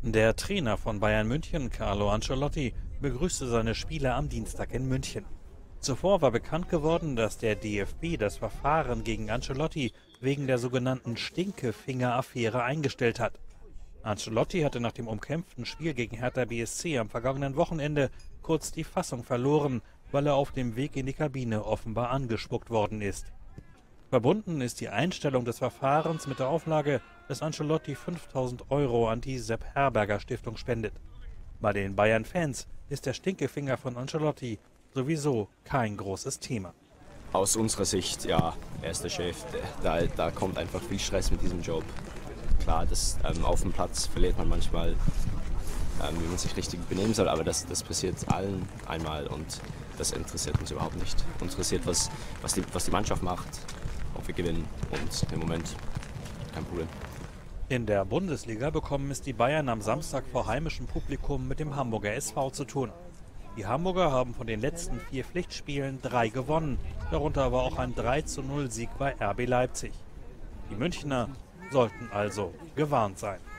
Der Trainer von Bayern München, Carlo Ancelotti, begrüßte seine Spieler am Dienstag in München. Zuvor war bekannt geworden, dass der DFB das Verfahren gegen Ancelotti wegen der sogenannten Stinkefinger-Affäre eingestellt hat. Ancelotti hatte nach dem umkämpften Spiel gegen Hertha BSC am vergangenen Wochenende kurz die Fassung verloren, weil er auf dem Weg in die Kabine offenbar angespuckt worden ist. Verbunden ist die Einstellung des Verfahrens mit der Auflage, dass Ancelotti 5.000 Euro an die Sepp Herberger Stiftung spendet. Bei den Bayern-Fans ist der Stinkefinger von Ancelotti sowieso kein großes Thema. Aus unserer Sicht, ja, er ist der Chef. Da kommt einfach viel Stress mit diesem Job. Klar, auf dem Platz verliert man manchmal, wie man sich richtig benehmen soll, aber das passiert allen einmal und das interessiert uns überhaupt nicht. Uns interessiert, was die Mannschaft macht, ob wir gewinnen und im Moment kein Problem. In der Bundesliga bekommen es die Bayern am Samstag vor heimischem Publikum mit dem Hamburger SV zu tun. Die Hamburger haben von den letzten 4 Pflichtspielen 3 gewonnen, darunter aber auch ein 3:0 Sieg bei RB Leipzig. Die Münchner sollten also gewarnt sein.